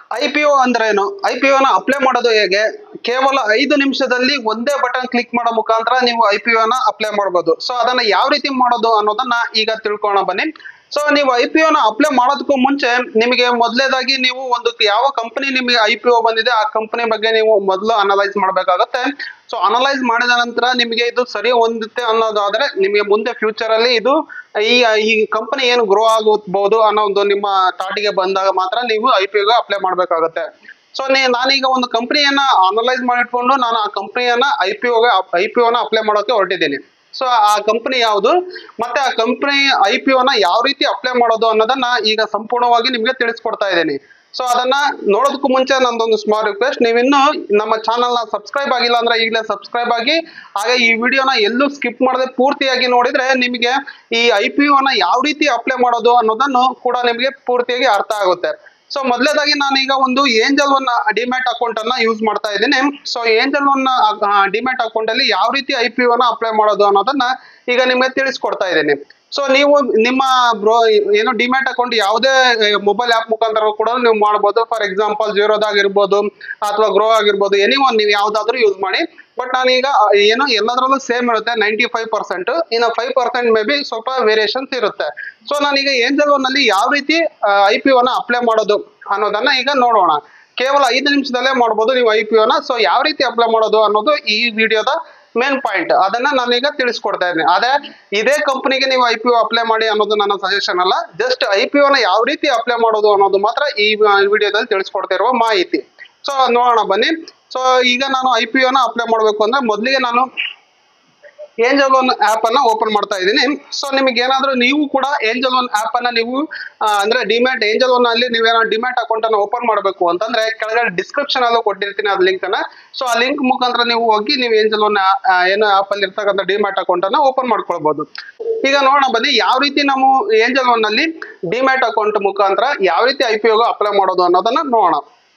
IPO ಅಂದ್ರೇನು? IPO ನ apply ಮಾಡೋದು ಹೇಗೆ? ಕೇವಲ 5 ನಿಮಿಷದಲ್ಲಿ ಒಂದೇ ಬಟನ್ ಕ್ಲಿಕ್ ಮಾಡೋ ಮುಖಾಂತರ ನೀವು IPO ನ ಅಪ್ಲೈ ಮಾಡಬಹುದು. ಸೊ ಅದನ್ನ ಯಾವ ರೀತಿ ಮಾಡೋದು ಅನ್ನೋದನ್ನ ಈಗ ತಿಳ್ಕೊಳ್ಳೋಣ ಬನ್ನಿ. ಸೊ ನೀವು IPO ನ ಅಪ್ಲೈ ಮಾಡೋದಕ್ಕೂ ಮುಂಚೆ ನಿಮಗೆ ಮೊದಲೇದಾಗಿ ನೀವು ಒಂದು ಯಾವ ಕಂಪನಿ ನಿಮಗೆ IPO ಬಂದಿದೆ ಆ ಕಂಪನಿ ಬಗ್ಗೆ ನೀವು ಮೊದಲು ಅನಲೈಸ್ ಮಾಡಬೇಕಾಗುತ್ತೆ. ಸೊ ಅನಲೈಸ್ ಮಾಡಿದ ನಂತರ ನಿಮಗೆ ಇದು ಸರಿ ಹೊಂದುತ್ತೆ ಅನ್ನೋದಾದ್ರೆ ನಿಮಗೆ ಮುಂದೆ ಫ್ಯೂಚರ್ ಅಲ್ಲಿ ಇದು ಈ ಕಂಪನಿ ಏನು ಗ್ರೋ ಆಗಬಹುದು ಅನ್ನೋ ಒಂದು ನಿಮ್ಮ ಥಾಟಿಗೆ ಬಂದಾಗ ಮಾತ್ರ ನೀವು IPO ಗೆ ಅಪ್ಲೈ ಮಾಡಬೇಕಾಗುತ್ತೆ. ಸೊ ನಾನೀಗ ಒಂದು ಕಂಪನಿಯನ್ನ ಅನಲೈಸ್ ಮಾಡಿಟ್ಕೊಂಡು ನಾನು ಆ ಕಂಪನಿಯನ್ನ IPO ನ ಅಪ್ಲೈ ಮಾಡೋಕೆ ಹೊರಟಿದ್ದೀನಿ. ಸೊ ಆ ಕಂಪನಿ ಯಾವುದು ಮತ್ತೆ ಆ ಕಂಪನಿ IPO ನ ಯಾವ ರೀತಿ ಅಪ್ಲೈ ಮಾಡೋದು ಅನ್ನೋದನ್ನ ಈಗ ಸಂಪೂರ್ಣವಾಗಿ ನಿಮ್ಗೆ ತಿಳಿಸ್ಕೊಡ್ತಾ ಇದ್ದೀನಿ. ಸೊ ಅದನ್ನ ನೋಡೋದಕ್ಕೂ ಮುಂಚೆ ನಂದೊಂದು ಸ್ಮಾಲ್ ರಿಕ್ವೆಸ್ಟ್, ನೀವಿನ್ನು ನಮ್ಮ ಚಾನಲ್ ನ ಸಬ್ಸ್ಕ್ರೈಬ್ ಆಗಿಲ್ಲ ಅಂದ್ರೆ ಈಗಲೇ ಸಬ್ಸ್ಕ್ರೈಬ್ ಆಗಿ, ಹಾಗೆ ಈ ವಿಡಿಯೋನ ಎಲ್ಲೂ ಸ್ಕಿಪ್ ಮಾಡದೆ ಪೂರ್ತಿಯಾಗಿ ನೋಡಿದ್ರೆ ನಿಮಗೆ ಈ IPO ನ ಯಾವ ರೀತಿ ಅಪ್ಲೈ ಮಾಡೋದು ಅನ್ನೋದನ್ನು ಕೂಡ ನಿಮಗೆ ಪೂರ್ತಿಯಾಗಿ ಅರ್ಥ ಆಗುತ್ತೆ. ಸೊ ಮೊದಲೇದಾಗಿ ನಾನೀಗ ಒಂದು ಏಂಜಲ್ ಒನ್ ಡಿಮ್ಯಾಟ್ ಅಕೌಂಟ್ ಅನ್ನ ಯೂಸ್ ಮಾಡ್ತಾ ಇದ್ದೀನಿ. So Angel One demat account ಅಲ್ಲಿ ಯಾವ ರೀತಿ IPO ನ ಅಪ್ಲೈ ಮಾಡೋದು ಅನ್ನೋದನ್ನ ಈಗ ನಿಮಗೆ ತಿಳಿಸ್ಕೊಡ್ತಾ ಇದ್ದೀನಿ. ಸೊ ನೀವು ನಿಮ್ಮ ಏನು ಡಿಮ್ಯಾಟ್ ಅಕೌಂಟ್ ಯಾವುದೇ ಮೊಬೈಲ್ ಆಪ್ ಮುಖಾಂತರ ಕೂಡ ನೀವು ಮಾಡಬಹುದು. ಫಾರ್ ಎಕ್ಸಾಂಪಲ್ ಜೀರೋದಾಗಿರ್ಬೋದು ಅಥವಾ ಗ್ರೋ ಆಗಿರ್ಬೋದು, ಎನಿ ಒನ್ ನೀವು ಯಾವ್ದಾದ್ರು ಯೂಸ್ ಮಾಡಿ. ಬಟ್ ನಾನೀಗ ಏನು ಎಲ್ಲದರಲ್ಲೂ ಸೇಮ್ ಇರುತ್ತೆ 95%, ಇನ್ನು 5% ಮೇ ಬಿ ಸ್ವಲ್ಪ ವೇರಿಯೇಷನ್ಸ್ ಇರುತ್ತೆ. ಸೊ ನಾನೀಗ ಏಂಜಲ್ ಒನ್ ಅಲ್ಲಿ ಯಾವ ರೀತಿ IPO ನ ಅಪ್ಲೈ ಮಾಡೋದು ಅನ್ನೋದನ್ನ ಈಗ ನೋಡೋಣ. ಕೇವಲ 5 ನಿಮಿಷದಲ್ಲೇ ಮಾಡ್ಬೋದು ನೀವು IPO ನ. ಸೊ ಯಾವ ರೀತಿ ಅಪ್ಲೈ ಮಾಡೋದು ಅನ್ನೋದು ಈ ವಿಡಿಯೋದ ಮೇನ್ ಪಾಯಿಂಟ್, ಅದನ್ನ ನಾನೀಗ ತಿಳಿಸ್ಕೊಡ್ತಾ ಇದ್ದೀನಿ. ಅದೇ ಇದೇ ಕಂಪನಿಗೆ ನೀವು IPO ಅಪ್ಲೈ ಮಾಡಿ ಅನ್ನೋದು ನನ್ನ ಸಜೆಷನ್ ಅಲ್ಲ, ಜಸ್ಟ್ IPO ನ ಯಾವ ರೀತಿ ಅಪ್ಲೈ ಮಾಡೋದು ಅನ್ನೋದು ಮಾತ್ರ ಈ ವಿಡಿಯೋದಲ್ಲಿ ತಿಳಿಸ್ಕೊಡ್ತಾ ಇರುವ ಮಾಹಿತಿ. ಸೊ ನೋಡೋಣ ಬನ್ನಿ. ಸೊ ಈಗ ನಾನು IPO ನ ಅಪ್ಲೈ ಮಾಡಬೇಕು ಅಂದ್ರೆ ಮೊದಲಿಗೆ ನಾನು ಏಂಜಲ್ ಒನ್ ಆಪ್ ಅನ್ನ ಓಪನ್ ಮಾಡ್ತಾ ಇದ್ದೀನಿ. ಸೊ ನಿಮಗೆ ಏನಾದ್ರೂ ನೀವು ಕೂಡ ಏಂಜಲ್ ಒನ್ ಆಪ್ ಅನ್ನ ನೀವು ಅಂದ್ರೆ ಡಿಮ್ಯಾಟ್ ಏಂಜಲ್ ಒನ್ ಅಲ್ಲಿ ನೀವೇನಾದ್ರು ಡಿಮ್ಯಾಟ್ ಅಕೌಂಟ್ ಅನ್ನ ಓಪನ್ ಮಾಡಬೇಕು ಅಂತಂದ್ರೆ ಕೆಳಗಡೆ ಡಿಸ್ಕ್ರಿಪ್ಷನ್ ಅಲ್ಲೂ ಕೊಟ್ಟಿರ್ತೀನಿ ಅದ್ ಲಿಂಕ್ ಅನ್ನ. ಸೊ ಆ ಲಿಂಕ್ ಮುಖಾಂತರ ನೀವು ಹೋಗಿ ನೀವು ಏಂಜಲ್ ಒನ್ ಏನು ಆಪ್ ಅಲ್ಲಿ ಇರ್ತಕ್ಕಂಥ ಡಿಮ್ಯಾಟ್ ಅಕೌಂಟ್ ಅನ್ನ ಓಪನ್ ಮಾಡ್ಕೊಳ್ಬಹುದು. ಈಗ ನೋಡೋಣ ಬನ್ನಿ ಯಾವ ರೀತಿ ನಾವು ಏಂಜಲ್ ಒನ್ ಅಲ್ಲಿ ಡಿಮ್ಯಾಟ್ ಅಕೌಂಟ್ ಮುಖಾಂತರ ಯಾವ ರೀತಿ IPO ಗೆ ಅಪ್ಲೈ ಮಾಡೋದು ಅನ್ನೋದನ್ನ ನೋಡೋಣ.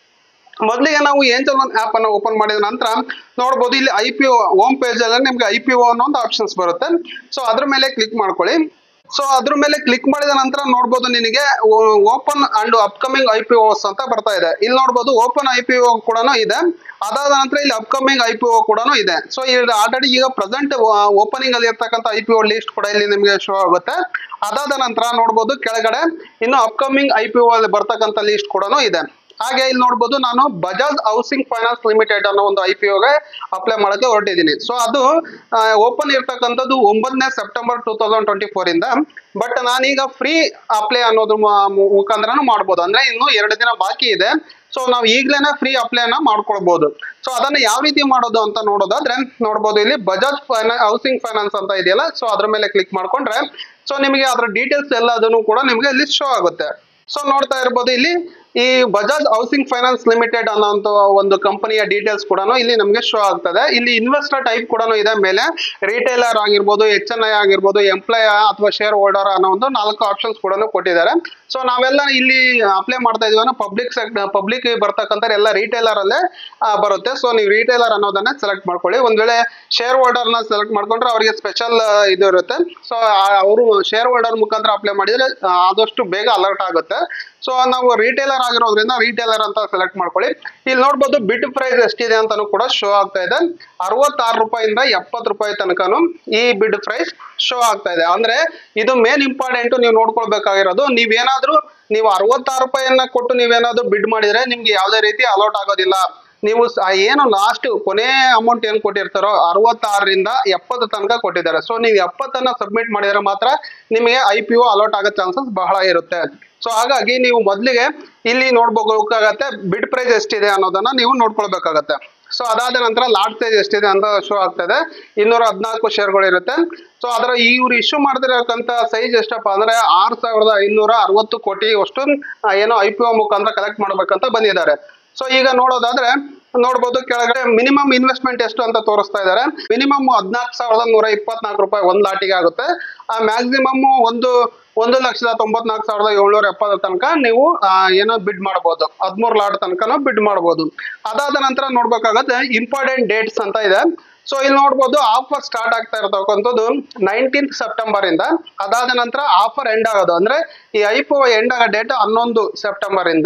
ಮೊದಲಿಗೆ ನಾವು ಏಂಜಲ್ ಒನ್ ಆಪ್ ಅನ್ನ ಓಪನ್ ಮಾಡಿದ ನಂತರ ನೋಡಬಹುದು ಇಲ್ಲಿ IPO ಹೋಮ್ ಪೇಜ್ ಅಲ್ಲಿ ನಿಮ್ಗೆ IPO ಅನ್ನೋ ಒಂದು ಆಪ್ಷನ್ಸ್ ಬರುತ್ತೆ. ಸೊ ಅದ್ರ ಮೇಲೆ ಕ್ಲಿಕ್ ಮಾಡ್ಕೊಳ್ಳಿ. ಸೊ ಅದ್ರ ಮೇಲೆ ಕ್ಲಿಕ್ ಮಾಡಿದ ನಂತರ ನೋಡಬಹುದು ನಿನಗೆ ಓಪನ್ ಅಂಡ್ ಅಪ್ಕಮಿಂಗ್ IPOs ಅಂತ ಬರ್ತಾ ಇದೆ. ಇಲ್ಲಿ ನೋಡಬಹುದು ಓಪನ್ IPO ಕೂಡ ಇದೆ, ಅದಾದ ನಂತರ ಇಲ್ಲಿ ಅಪ್ಕಮಿಂಗ್ IPO ಕೂಡ ಇದೆ. ಸೊ ಇಲ್ಲಿ ಆಲ್ರೆಡಿ ಈಗ ಪ್ರೆಸೆಂಟ್ ಓಪನಿಂಗ್ ಅಲ್ಲಿ ಇರ್ತಕ್ಕಂಥ IPO ಲಿಸ್ಟ್ ಕೂಡ ಇಲ್ಲಿ ನಿಮಗೆ ಶೋ ಆಗುತ್ತೆ. ಅದಾದ ನಂತರ ನೋಡಬಹುದು ಕೆಳಗಡೆ ಇನ್ನು ಅಪ್ಕಮಿಂಗ್ IPO ಅಲ್ಲಿ ಬರ್ತಕ್ಕಂಥ ಲಿಸ್ಟ್ ಕೂಡ ಇದೆ. ಹಾಗೆ ಇಲ್ಲಿ ನೋಡಬಹುದು ನಾನು ಬಜಾಜ್ ಹೌಸಿಂಗ್ ಫೈನಾನ್ಸ್ ಲಿಮಿಟೆಡ್ ಅನ್ನೋ ಒಂದು IPO ಗೆ ಅಪ್ಲೈ ಮಾಡಕ್ಕೆ ಹೊರಟಿದ್ದೀನಿ. ಸೊ ಅದು ಓಪನ್ ಇರ್ತಕ್ಕಂಥದ್ದು 9ನೇ ಸೆಪ್ಟೆಂಬರ್ 2024 ಇಂದ. ಬಟ್ ನಾನೀಗ ಫ್ರೀ ಅಪ್ಲೈ ಅನ್ನೋದ್ರ ಮುಖಾಂತರನು ಮಾಡ್ಬೋದು, ಅಂದ್ರೆ ಇನ್ನು 2 ದಿನ ಬಾಕಿ ಇದೆ. ಸೊ ನಾವು ಈಗ್ಲೇನೆ ಫ್ರೀ ಅಪ್ಲೈನ ಮಾಡ್ಕೊಳ್ಬಹುದು. ಸೊ ಅದನ್ನ ಯಾವ ರೀತಿ ಮಾಡೋದು ಅಂತ ನೋಡೋದಾದ್ರೆ ನೋಡಬಹುದು ಇಲ್ಲಿ ಬಜಾಜ್ ಹೌಸಿಂಗ್ ಫೈನಾನ್ಸ್ ಅಂತ ಇದೆಯಲ್ಲ, ಸೊ ಅದ್ರ ಮೇಲೆ ಕ್ಲಿಕ್ ಮಾಡ್ಕೊಂಡ್ರೆ ಸೊ ನಿಮಗೆ ಅದರ ಡೀಟೇಲ್ಸ್ ಎಲ್ಲದನ್ನು ಕೂಡ ನಿಮಗೆ ಇಲ್ಲಿ ಶೋ ಆಗುತ್ತೆ. ಸೊ ನೋಡ್ತಾ ಇರ್ಬೋದು ಇಲ್ಲಿ ಈ ಬಜಾಜ್ ಹೌಸಿಂಗ್ ಫೈನಾನ್ಸ್ ಲಿಮಿಟೆಡ್ ಅನ್ನೋ ಒಂದು ಕಂಪನಿಯ ಡೀಟೇಲ್ಸ್ ಕೂಡ ಇಲ್ಲಿ ನಮಗೆ ಶೋ ಆಗ್ತದೆ. ಇಲ್ಲಿ ಇನ್ವೆಸ್ಟರ್ ಟೈಪ್ ಕೂಡ ಇದೆ, ಮೇಲೆ ರಿಟೇಲರ್ ಆಗಿರ್ಬೋದು, HNI ಆಗಿರ್ಬೋದು, ಎಂಪ್ಲಾಯ್ ಅಥವಾ ಶೇರ್ ಹೋಲ್ಡರ್ ಅನ್ನೋ ಒಂದು 4 ಆಪ್ಷನ್ಸ್ ಕೂಡ ಕೊಟ್ಟಿದ್ದಾರೆ. ಸೊ ನಾವೆಲ್ಲ ಇಲ್ಲಿ ಅಪ್ಲೈ ಮಾಡ್ತಾ ಇದೀವಿ ಪಬ್ಲಿಕ್ ಬರ್ತಕ್ಕಂಥ ಎಲ್ಲ ರಿಟೇಲರ್ ಅಲ್ಲೇ ಬರುತ್ತೆ. ಸೊ ನೀವು ರಿಟೇಲರ್ ಅನ್ನೋದನ್ನ ಸೆಲೆಕ್ಟ್ ಮಾಡ್ಕೊಳ್ಳಿ. ಒಂದ್ ವೇಳೆ ಶೇರ್ ಹೋಲ್ಡರ್ ನ ಸೆಲೆಕ್ಟ್ ಮಾಡ್ಕೊಂಡ್ರೆ ಅವರಿಗೆ ಸ್ಪೆಷಲ್ ಇದು ಇರುತ್ತೆ. ಸೊ ಅವರು ಶೇರ್ ಹೋಲ್ಡರ್ ಮುಖಾಂತರ ಅಪ್ಲೈ ಮಾಡಿದ್ರೆ ಆದಷ್ಟು ಬೇಗ ಅಲರ್ಟ್ ಆಗುತ್ತೆ. ಸೊ ನಾವು ರಿಟೇಲರ್ ಆಗಿರೋದ್ರಿಂದ ರಿಟೇಲರ್ ಅಂತ ಸೆಲೆಕ್ಟ್ ಮಾಡ್ಕೊಳ್ಳಿ. ಇಲ್ಲಿ ನೋಡ್ಬೋದು ಬಿಡ್ ಪ್ರೈಸ್ ಎಷ್ಟಿದೆ ಅಂತಾನು ಕೂಡ ಶೋ ಆಗ್ತಾ ಇದೆ. 66 ರೂಪಾಯಿಂದ 70 ರೂಪಾಯಿ ತನಕನು ಈ ಬಿಡ್ ಪ್ರೈಸ್ ಶೋ ಆಗ್ತಾ ಇದೆ. ಅಂದ್ರೆ ಇದು ಮೇನ್ ಇಂಪಾರ್ಟೆಂಟ್ ನೀವು ನೋಡ್ಕೊಳ್ಬೇಕಾಗಿರೋದು. ನೀವು 66 ರೂಪಾಯಿಯನ್ನ ಕೊಟ್ಟು ನೀವೇನಾದ್ರೂ ಬಿಡ್ ಮಾಡಿದ್ರೆ ನಿಮ್ಗೆ ಯಾವುದೇ ರೀತಿ ಅಲೌಟ್ ಆಗೋದಿಲ್ಲ. ನೀವು ಏನು ಲಾಸ್ಟ್ ಕೊನೆ ಅಮೌಂಟ್ ಏನ್ ಕೊಟ್ಟಿರ್ತಾರೋ 66ರಿಂದ 70 ತನಕ ಕೊಟ್ಟಿದ್ದಾರೆ. ಸೊ ನೀವು 70ಅನ್ನ ಸಬ್ಮಿಟ್ ಮಾಡಿದ್ರೆ ಮಾತ್ರ ನಿಮಗೆ IPO ಅಲೌಟ್ ಆಗೋ ಚಾನ್ಸಸ್ ಬಹಳ ಇರುತ್ತೆ. ಸೊ ಹಾಗಾಗಿ ನೀವು ಮೊದಲಿಗೆ ಇಲ್ಲಿ ನೋಡ್ಬೇಕಾಗತ್ತೆ ಬಿಡ್ ಪ್ರೈಸ್ ಎಷ್ಟಿದೆ ಅನ್ನೋದನ್ನ ನೀವು ನೋಡ್ಕೊಳ್ಬೇಕಾಗತ್ತೆ. ಸೊ ಅದಾದ ನಂತರ ಲಾಟ್ ಸೈಜ್ ಎಷ್ಟಿದೆ ಅಂತ ಶೋ ಆಗ್ತದೆ. 214 ಶೇರ್ಗಳು ಇರುತ್ತೆ. ಸೊ ಅದರ ಇವ್ರು ಇಶ್ಯೂ ಮಾಡ್ತಿರತಕ್ಕಂತ ಸೈಜ್ ಎಷ್ಟಪ್ಪ ಅಂದ್ರೆ 6560 ಕೋಟಿ ಅಷ್ಟು ಏನೋ IPO ಮುಖಾಂತರ ಕಲೆಕ್ಟ್ ಮಾಡ್ಬೇಕಂತ ಬಂದಿದ್ದಾರೆ. ಸೊ ಈಗ ನೋಡೋದಾದ್ರೆ ನೋಡ್ಬೋದು ಕೆಳಗಡೆ ಮಿನಿಮಮ್ ಇನ್ವೆಸ್ಟ್ಮೆಂಟ್ ಎಷ್ಟು ಅಂತ ತೋರಿಸ್ತಾ ಇದ್ದಾರೆ. ಮಿನಿಮಮ್ 14,124 ರೂಪಾಯಿ ಒಂದ್ ಲಾಟಿಗೆ ಆಗುತ್ತೆ. ಆ ಮ್ಯಾಕ್ಸಿಮಮ್ 1,94,770 ತನಕ ನೀವು ಏನೋ ಬಿಡ್ ಮಾಡಬಹುದು. 13 ಲಾಟ್ ತನಕ ಬಿಡ್ ಮಾಡಬಹುದು. ಅದಾದ ನಂತರ ನೋಡ್ಬೇಕಾಗತ್ತೆ ಇಂಪಾರ್ಟೆಂಟ್ ಡೇಟ್ಸ್ ಅಂತ ಇದೆ. ಸೊ ಇಲ್ಲಿ ನೋಡ್ಬೋದು ಆಫರ್ ಸ್ಟಾರ್ಟ್ ಆಗ್ತಾ ಇರತಕ್ಕಂಥದ್ದು 19th ಸೆಪ್ಟೆಂಬರ್ ಇಂದ. ಅದಾದ ನಂತರ ಆಫರ್ ಎಂಡ್ ಆಗೋದು ಅಂದ್ರೆ ಈ IPO ಎಂಡ್ ಆಗೋ ಡೇಟ್ 11 ಸೆಪ್ಟೆಂಬರ್ ಇಂದ.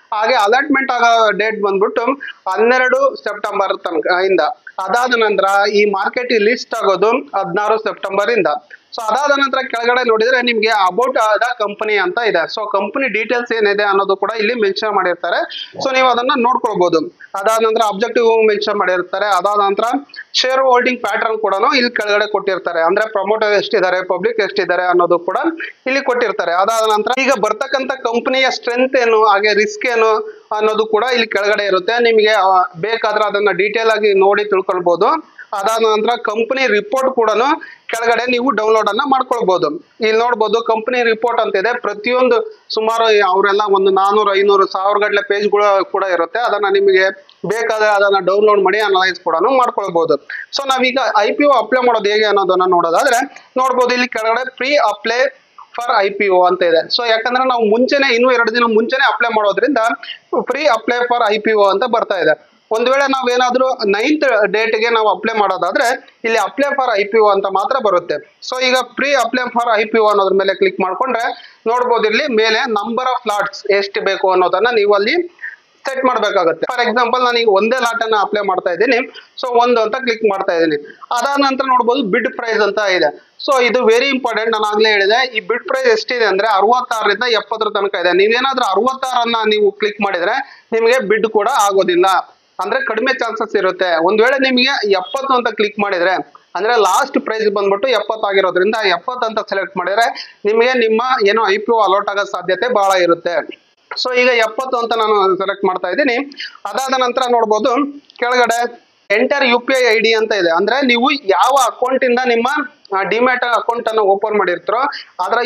ಹಾಗೆ ಅಲಾಟ್ಮೆಂಟ್ ಆಗೋ ಡೇಟ್ ಬಂದ್ಬಿಟ್ಟು 12 ಸೆಪ್ಟೆಂಬರ್ ತನಕ ಇಂದ. ಅದಾದ ನಂತರ ಈ ಮಾರ್ಕೆಟ್ ಲಿಸ್ಟ್ ಆಗೋದು 16 ಸೆಪ್ಟೆಂಬರ್ ಇಂದ. ಸೊ ಅದಾದ ನಂತರ ಕೆಳಗಡೆ ನೋಡಿದ್ರೆ ನಿಮ್ಗೆ ಅಬೌಟ್ ದ ಕಂಪನಿ ಅಂತ ಇದೆ. ಸೊ ಕಂಪನಿ ಡೀಟೇಲ್ಸ್ ಏನಿದೆ ಅನ್ನೋದು ಕೂಡ ಇಲ್ಲಿ ಮೆನ್ಷನ್ ಮಾಡಿರ್ತಾರೆ. ಸೊ ನೀವು ಅದನ್ನ ನೋಡ್ಕೊಳ್ಬಹುದು. ಅದಾದ ನಂತರ ಅಬ್ಜೆಕ್ಟಿವ್ ಮೆನ್ಷನ್ ಮಾಡಿರ್ತಾರೆ. ಅದಾದ ನಂತರ ಶೇರ್ ಹೋಲ್ಡಿಂಗ್ ಪ್ಯಾಟರ್ನ್ ಕೂಡ ಇಲ್ಲಿ ಕೆಳಗಡೆ ಕೊಟ್ಟಿರ್ತಾರೆ. ಅಂದ್ರೆ ಪ್ರಮೋಟರ್ ಎಷ್ಟಿದ್ದಾರೆ, ಪಬ್ಲಿಕ್ ಎಷ್ಟಿದ್ದಾರೆ ಅನ್ನೋದು ಕೂಡ ಇಲ್ಲಿ ಕೊಟ್ಟಿರ್ತಾರೆ. ಅದಾದ ನಂತರ ಈಗ ಬರ್ತಕ್ಕಂಥ ಕಂಪನಿಯ ಸ್ಟ್ರೆಂತ್ ಏನು, ಹಾಗೆ ರಿಸ್ಕ್ ಏನು ಅನ್ನೋದು ಕೂಡ ಇಲ್ಲಿ ಕೆಳಗಡೆ ಇರುತ್ತೆ. ನಿಮಗೆ ಬೇಕಾದ್ರೆ ಅದನ್ನ ಡೀಟೇಲ್ ಆಗಿ ನೋಡಿ ತಿಳ್ಕೊಳ್ಬಹುದು. ಅದಾದ ನಂತರ ಕಂಪನಿ ರಿಪೋರ್ಟ್ ಕೂಡ ಕೆಳಗಡೆ ನೀವು ಡೌನ್ಲೋಡ್ ಅನ್ನ ಮಾಡ್ಕೊಳ್ಬಹುದು. ಇಲ್ಲಿ ನೋಡ್ಬೋದು ಕಂಪನಿ ರಿಪೋರ್ಟ್ ಅಂತ ಇದೆ. ಪ್ರತಿಯೊಂದು ಸುಮಾರು ಅವರೆಲ್ಲ ಒಂದು 400, 500, 1000 ಗಟ್ಟಲೆ ಪೇಜ್ಗಳು ಕೂಡ ಇರುತ್ತೆ. ಅದನ್ನ ನಿಮಗೆ ಬೇಕಾದ್ರೆ ಅದನ್ನ ಡೌನ್ಲೋಡ್ ಮಾಡಿ ಅನಲೈಸ್ ಕೂಡ ಮಾಡ್ಕೊಳ್ಬಹುದು. ಸೊ ನಾವೀಗ IPO ಅಪ್ಲೈ ಮಾಡೋದು ಹೇಗೆ ಅನ್ನೋದನ್ನ ನೋಡೋದಾದ್ರೆ ನೋಡ್ಬೋದು ಇಲ್ಲಿ ಕೆಳಗಡೆ ಪ್ರೀ ಅಪ್ಲೈ ಫಾರ್ IPO ಅಂತ ಇದೆ. ಸೊ ಯಾಕಂದ್ರೆ ನಾವು ಮುಂಚೆನೆ ಇನ್ನೂ 2 ದಿನ ಮುಂಚೆನೆ ಅಪ್ಲೈ ಮಾಡೋದ್ರಿಂದ ಪ್ರೀ ಅಪ್ಲೈ ಫಾರ್ IPO ಅಂತ ಬರ್ತಾ ಇದೆ. ಒಂದ್ ವೇಳೆ ನಾವೇನಾದ್ರೂ 9th ಡೇಟ್ಗೆ ನಾವು ಅಪ್ಲೈ ಮಾಡೋದಾದ್ರೆ ಇಲ್ಲಿ ಅಪ್ಲೈ ಫಾರ್ IPO ಅಂತ ಮಾತ್ರ ಬರುತ್ತೆ. ಸೊ ಈಗ ಪ್ರೀ ಅಪ್ಲೈ ಫಾರ್ IPO ಅನ್ನೋದ್ರ ಮೇಲೆ ಕ್ಲಿಕ್ ಮಾಡ್ಕೊಂಡ್ರೆ ನೋಡ್ಬೋದು ಇಲ್ಲಿ ಮೇಲೆ ನಂಬರ್ ಆಫ್ ಲಾಟ್ಸ್ ಎಷ್ಟು ಬೇಕು ಅನ್ನೋದನ್ನ ನೀವು ಅಲ್ಲಿ ಸೆಟ್ ಮಾಡ್ಬೇಕಾಗುತ್ತೆ. ಫಾರ್ ಎಕ್ಸಾಂಪಲ್ ನಾನು ಈಗ ಒಂದೇ ಲಾಟ್ ಅನ್ನ ಅಪ್ಲೈ ಮಾಡ್ತಾ ಇದ್ದೀನಿ. ಸೊ 1 ಅಂತ ಕ್ಲಿಕ್ ಮಾಡ್ತಾ ಇದ್ದೀನಿ. ಅದಾದ ನಂತರ ನೋಡ್ಬೋದು ಬಿಡ್ ಪ್ರೈಸ್ ಅಂತ ಇದೆ. ಸೊ ಇದು ವೆರಿ ಇಂಪಾರ್ಟೆಂಟ್. ನಾನು ಆಗ್ಲೇ ಹೇಳಿದೆ ಈ ಬಿಡ್ ಪ್ರೈಸ್ ಎಷ್ಟಿದೆ ಅಂದ್ರೆ 66 ರಿಂದ 70 ತನಕ ಇದೆ. ನೀವೇನಾದ್ರೂ 66 ನೀವು ಕ್ಲಿಕ್ ಮಾಡಿದ್ರೆ ನಿಮಗೆ ಬಿಡ್ ಕೂಡ ಆಗೋದಿಲ್ಲ. ಅಂದ್ರೆ ಕಡಿಮೆ ಚಾನ್ಸಸ್ ಇರುತ್ತೆ. ಒಂದ್ ವೇಳೆ ನಿಮಗೆ 70 ಅಂತ ಕ್ಲಿಕ್ ಮಾಡಿದ್ರೆ ಅಂದ್ರೆ ಲಾಸ್ಟ್ ಪ್ರೈಸ್ ಬಂದ್ಬಿಟ್ಟು 70 ಆಗಿರೋದ್ರಿಂದ 70 ಅಂತ ಸೆಲೆಕ್ಟ್ ಮಾಡಿದ್ರೆ ನಿಮಗೆ ನಿಮ್ಮ ಏನೋ IPO ಅಲಾಟ್ ಆಗೋ ಸಾಧ್ಯತೆ ಬಹಳ ಇರುತ್ತೆ. ಸೊ ಈಗ 70 ಅಂತ ನಾನು ಸೆಲೆಕ್ಟ್ ಮಾಡ್ತಾ ಇದ್ದೀನಿ. ಅದಾದ ನಂತರ ನೋಡ್ಬೋದು ಕೆಳಗಡೆ ಎಂಟರ್ UPI ID ಅಂತ ಇದೆ. ಅಂದ್ರೆ ನೀವು ಯಾವ ಅಕೌಂಟ್ ಇಂದ ನಿಮ್ಮ ಡಿಮ್ಯಾಟ್ ಅಕೌಂಟ್ ಅನ್ನು ಓಪನ್ ಮಾಡಿರ್ತೀರೋ ಅದರ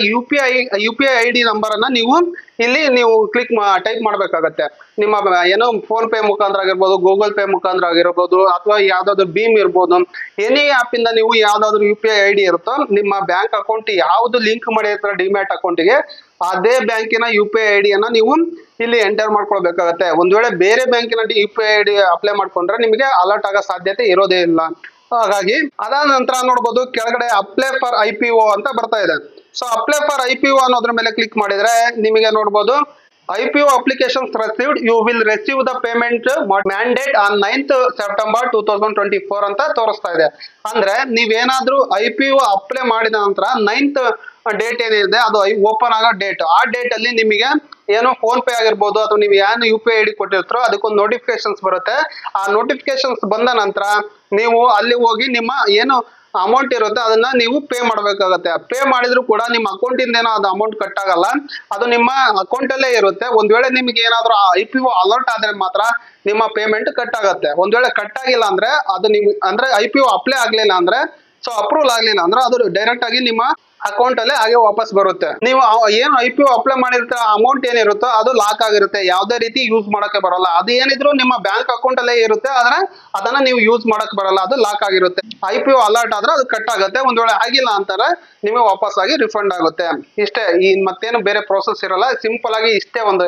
UPI ID ನಂಬರ್ ಅನ್ನ ನೀವು ಇಲ್ಲಿ ನೀವು ಟೈಪ್ ಮಾಡ್ಬೇಕಾಗತ್ತೆ. ನಿಮ್ಮ ಏನೋ ಫೋನ್ ಪೇ ಮುಖಾಂತರ ಆಗಿರ್ಬೋದು, ಗೂಗಲ್ ಪೇ ಮುಖಾಂತರ ಆಗಿರ್ಬೋದು, ಅಥವಾ ಯಾವ್ದಾದ್ರು ಭೀಮ್ ಇರ್ಬೋದು, ಎನಿ ಆಪ್ ಇಂದ ನೀವು ಯಾವ್ದಾದ್ರು UPI ID ಇರುತ್ತೋ ನಿಮ್ಮ ಬ್ಯಾಂಕ್ ಅಕೌಂಟ್ ಯಾವ್ದು ಲಿಂಕ್ ಮಾಡಿರ್ತೀರ ಡಿಮ್ಯಾಟ್ ಅಕೌಂಟ್ಗೆ ಅದೇ ಬ್ಯಾಂಕಿನ UPI ID ಅನ್ನ ನೀವು ಇಲ್ಲಿ ಎಂಟರ್ ಮಾಡ್ಕೊಳ್ಬೇಕಾಗತ್ತೆ. ಒಂದ್ ವೇಳೆ ಬೇರೆ ಬ್ಯಾಂಕಿನ UPI ID ಅಪ್ಲೈ ಮಾಡ್ಕೊಂಡ್ರೆ ನಿಮಗೆ ಅಲರ್ಟ್ ಆಗೋ ಸಾಧ್ಯತೆ ಇರೋದೇ ಇಲ್ಲ. ಹಾಗಾಗಿ ಅದಾದ ನಂತರ ನೋಡ್ಬೋದು ಕೆಳಗಡೆ ಅಪ್ಲೈ ಫಾರ್ IPO ಅಂತ ಬರ್ತಾ ಇದೆ. ಸೊ ಅಪ್ಲೈ ಫಾರ್ IPO ಅನ್ನೋದ್ರ ಮೇಲೆ ಕ್ಲಿಕ್ ಮಾಡಿದ್ರೆ ನಿಮಗೆ ನೋಡ್ಬೋದು IPO applications received, you will receive the payment mandate on 9th September 2024 ಅಂತ ತೋರಿಸ್ತಾ ಇದೆ. ಅಂದ್ರೆ ನೀವೇನಾದ್ರೂ IPO ಅಪ್ಲೈ ಮಾಡಿದ ನಂತರ 9th ಡೇಟ್ ಏನಿದೆ ಅದು ಓಪನ್ ಆಗೋ ಡೇಟ್, ಆ ಡೇಟ್ ಅಲ್ಲಿ ನಿಮಗೆ ಏನೋ ಫೋನ್ ಪೇ ಆಗಿರ್ಬೋದು ಅಥವಾ ನೀವು ಏನು UPI ID ಕೊಟ್ಟಿರ್ತೀರೋ ಅದಕ್ಕೊಂದು ನೋಟಿಫಿಕೇಶನ್ಸ್ ಬರುತ್ತೆ. ಆ ನೋಟಿಫಿಕೇಶನ್ಸ್ ಬಂದ ನಂತರ ನೀವು ಅಲ್ಲಿ ಹೋಗಿ ನಿಮ್ಮ ಏನು ಅಮೌಂಟ್ ಇರುತ್ತೆ ಅದನ್ನ ನೀವು ಪೇ ಮಾಡ್ಬೇಕಾಗತ್ತೆ. ಪೇ ಮಾಡಿದ್ರು ಕೂಡ ನಿಮ್ಮ ಅಕೌಂಟ್ ಇಂದ ಏನೋ ಅದು ಅಮೌಂಟ್ ಕಟ್ ಆಗಲ್ಲ, ಅದು ನಿಮ್ಮ ಅಕೌಂಟ್ ಅಲ್ಲೇ ಇರುತ್ತೆ. ಒಂದ್ ವೇಳೆ ನಿಮ್ಗೆ ಏನಾದ್ರು IPO ಅಲರ್ಟ್ ಆದ್ರೆ ಮಾತ್ರ ನಿಮ್ಮ ಪೇಮೆಂಟ್ ಕಟ್ ಆಗುತ್ತೆ. ಒಂದ್ ವೇಳೆ ಕಟ್ ಆಗಿಲ್ಲ ಅಂದ್ರೆ ಅದು ನಿಮ್ಗೆ ಅಂದ್ರೆ IPO ಅಪ್ಲೈ ಆಗ್ಲಿಲ್ಲ ಅಂದ್ರೆ ಸೊ ಅಪ್ರೂವಲ್ ಆಗ್ಲಿಲ್ಲ ಅಂದ್ರೆ ಅದು ಡೈರೆಕ್ಟ್ ಆಗಿ ನಿಮ್ಮ ಅಕೌಂಟ್ ಅಲ್ಲೇ ಹಾಗೆ ವಾಪಸ್ ಬರುತ್ತೆ. ನೀವು ಏನು IPO ಅಪ್ಲೈ ಮಾಡಿರ್ತೀರ ಅಮೌಂಟ್ ಏನಿರುತ್ತೋ ಅದು ಲಾಕ್ ಆಗಿರುತ್ತೆ, ಯಾವುದೇ ರೀತಿ ಯೂಸ್ ಮಾಡಕ್ಕೆ ಬರಲ್ಲ. ಅದು ಏನಿದ್ರು ನಿಮ್ಮ ಬ್ಯಾಂಕ್ ಅಕೌಂಟ್ ಅಲ್ಲೇ ಇರುತ್ತೆ, ಆದ್ರೆ ಅದನ್ನ ನೀವು ಯೂಸ್ ಮಾಡಕ್ ಬರಲ್ಲ, ಅದು ಲಾಕ್ ಆಗಿರುತ್ತೆ. IPO ಅಲರ್ಟ್ ಆದ್ರೆ ಅದು ಕಟ್ ಆಗುತ್ತೆ. ಒಂದ್ ವೇಳೆ ಆಗಿಲ್ಲ ಅಂತಾರೆ ನಿಮಗೆ ವಾಪಸ್ ಆಗಿ ರಿಫಂಡ್ ಆಗುತ್ತೆ. ಇಷ್ಟೇ, ಈ ಮತ್ತೇನು ಬೇರೆ ಪ್ರೋಸೆಸ್ ಇರಲ್ಲ. ಸಿಂಪಲ್ ಆಗಿ ಇಷ್ಟೇ ಒಂದ್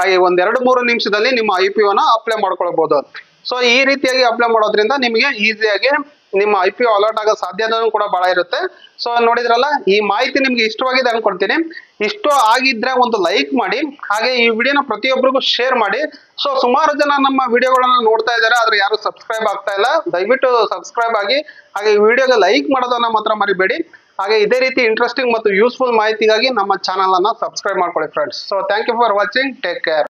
2-3 ನಿಮಿಷದಲ್ಲಿ ನಿಮ್ಮ IPO ನ ಅಪ್ಲೈ ಮಾಡ್ಕೊಳ್ಬಹುದು. ಸೊ ಈ ರೀತಿಯಾಗಿ ಅಪ್ಲೈ ಮಾಡೋದ್ರಿಂದ ನಿಮಗೆ ಈಸಿಯಾಗಿ ನಿಮ್ಮ IPO ಅಲರ್ಟ್ ಆಗೋ ಸಾಧ್ಯತೆನೂ ಕೂಡ ಬಹಳ ಇರುತ್ತೆ. ಸೊ ನೋಡಿದ್ರಲ್ಲ, ಈ ಮಾಹಿತಿ ನಿಮ್ಗೆ ಇಷ್ಟವಾಗಿದೆ ಅನ್ಕೊಳ್ತೀನಿ. ಇಷ್ಟ ಆಗಿದ್ರೆ ಒಂದು ಲೈಕ್ ಮಾಡಿ, ಹಾಗೆ ಈ ವಿಡಿಯೋನ ಪ್ರತಿಯೊಬ್ಬರಿಗೂ ಶೇರ್ ಮಾಡಿ. ಸೊ ಸುಮಾರು ಜನ ನಮ್ಮ ವಿಡಿಯೋಗಳನ್ನ ನೋಡ್ತಾ ಇದ್ದಾರೆ, ಆದ್ರೆ ಯಾರು ಸಬ್ಸ್ಕ್ರೈಬ್ ಆಗ್ತಾ ಇಲ್ಲ. ದಯವಿಟ್ಟು ಸಬ್ಸ್ಕ್ರೈಬ್ ಆಗಿ, ಹಾಗೆ ಈ ವಿಡಿಯೋಗೆ ಲೈಕ್ ಮಾಡೋದನ್ನ ಮಾತ್ರ ಮರಿಬೇಡಿ. ಹಾಗೆ ಇದೇ ರೀತಿ ಇಂಟ್ರೆಸ್ಟಿಂಗ್ ಮತ್ತು ಯೂಸ್ಫುಲ್ ಮಾಹಿತಿಗಾಗಿ ನಮ್ಮ ಚಾನಲ್ ಅನ್ನ ಸಬ್ಸ್ಕ್ರೈಬ್ ಮಾಡ್ಕೊಳ್ಳಿ friends. So thank you for watching, take care.